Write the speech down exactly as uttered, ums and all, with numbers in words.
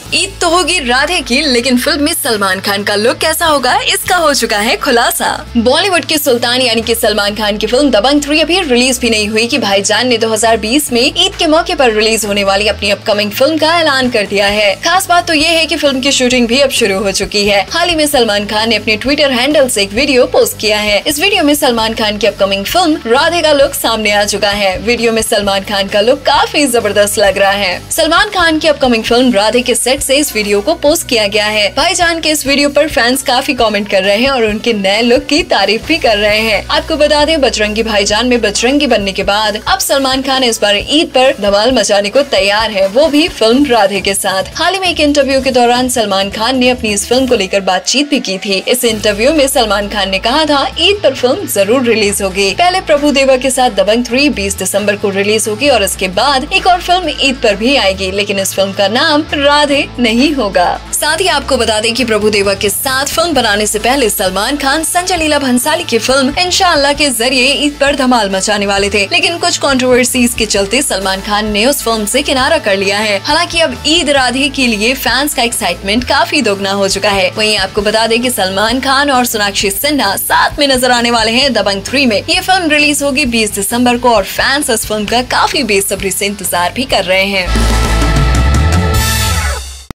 ईद तो होगी राधे की, लेकिन फिल्म में सलमान खान का लुक कैसा होगा, इसका हो चुका है खुलासा। बॉलीवुड के सुल्तान यानी कि सलमान खान की फिल्म दबंग थ्री अभी रिलीज भी नहीं हुई कि भाईजान ने दो हज़ार बीस में ईद के मौके पर रिलीज होने वाली अपनी अपकमिंग फिल्म का ऐलान कर दिया है। खास बात तो ये है कि फिल्म की शूटिंग भी अब शुरू हो चुकी है। हाल ही में सलमान खान ने अपने ट्विटर हैंडल से एक वीडियो पोस्ट किया है। इस वीडियो में सलमान खान की अपकमिंग फिल्म राधे का लुक सामने आ चुका है। वीडियो में सलमान खान का लुक काफी जबरदस्त लग रहा है। सलमान खान की अपकमिंग फिल्म राधे के सेट से इस वीडियो को पोस्ट किया गया है। भाईजान के इस वीडियो पर फैंस काफी कमेंट कर रहे हैं और उनके नए लुक की तारीफ भी कर रहे हैं। आपको बता दें, बजरंगी भाईजान में बजरंगी बनने के बाद अब सलमान खान इस बार ईद पर धमाल मचाने को तैयार है, वो भी फिल्म राधे के साथ। हाल ही में एक इंटरव्यू के दौरान सलमान खान ने अपनी इस फिल्म को लेकर बातचीत भी की थी। इस इंटरव्यू में सलमान खान ने कहा था, ईद पर फिल्म जरूर रिलीज होगी। पहले प्रभु देवा के साथ दबंग थ्री बीस दिसंबर को रिलीज होगी और इसके बाद एक और फिल्म ईद पर भी आएगी, लेकिन इस फिल्म का नाम राधे नहीं होगा। साथ ही आपको बता दें कि प्रभु देवा के साथ फिल्म बनाने से पहले सलमान खान संजय लीला भंसाली की फिल्म इंशाअल्लाह के जरिए ईद पर धमाल मचाने वाले थे, लेकिन कुछ कंट्रोवर्सीज के चलते सलमान खान ने उस फिल्म से किनारा कर लिया है। हालांकि अब ईद राधे के लिए फैंस का एक्साइटमेंट काफी दोगुना हो चुका है। वहीं आपको बता दें कि सलमान खान और सोनाक्षी सिन्हा साथ में नजर आने वाले हैं दबंग थ्री में। ये फिल्म रिलीज होगी बीस दिसंबर को और फैंस इस फिल्म का काफी बेसब्री से इंतजार भी कर रहे हैं।